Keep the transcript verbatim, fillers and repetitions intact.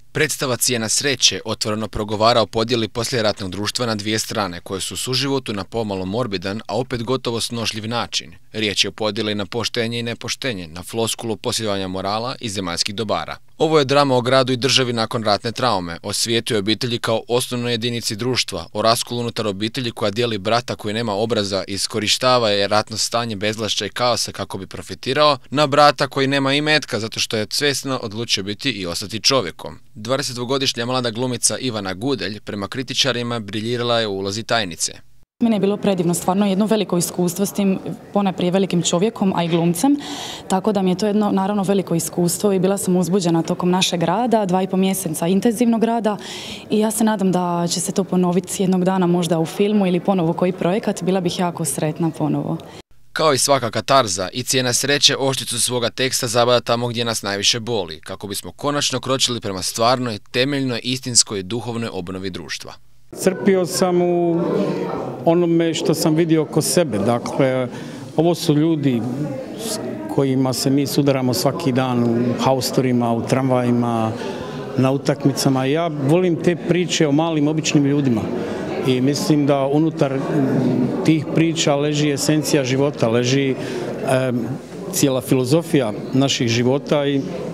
Predstava Cijena sreće otvoreno progovara o podjeli poslijeratnog društva na dvije strane, koje su u suživotu na pomalo morbidan, a opet gotovo snošljiv način. Riječ je o podjeli na poštenje i nepoštenje, na floskulu posjedovanja morala i zemaljskih dobara. Ovo je drama o gradu i državi nakon ratne traume, o svijetu i obitelji kao osnovnoj jedinici društva, o raskolu unutar obitelji koja dijeli brata koji nema obraza i iskorištava je ratno stanje bezvlašća i kaosa kako bi profitirao, na brata koji nema imetka zato što je svjesno odlučio biti i ostati čovjekom. dvadesetdvogodišnja mlada glumica Ivana Gudelj prema kritičarima briljirala je u ulozi tajnice. Mene je bilo predivno, stvarno jedno veliko iskustvo s tim ponajprije velikim čovjekom, a i glumcem, tako da mi je to jedno naravno veliko iskustvo i bila sam uzbuđena tokom našeg rada, dva i po mjeseca intenzivnog rada i ja se nadam da će se to ponoviti jednog dana možda u filmu ili ponovo koji projekat, bila bih jako sretna ponovo. Kao i svaka katarza, i Cijena sreće ošticu svoga teksta zabada tamo gdje nas najviše boli, kako bismo konačno kročili prema stvarnoj, temeljnoj, istinskoj, duhovnoj obnovi društva. Crpio sam u onome što sam vidio oko sebe. Dakle, ovo su ljudi s kojima se mi sudaramo svaki dan u haustorima, u tramvajima, na utakmicama. Ja volim te priče o malim, običnim ljudima. I mislim da unutar tih priča leži esencija života, leži e, cijela filozofija naših života i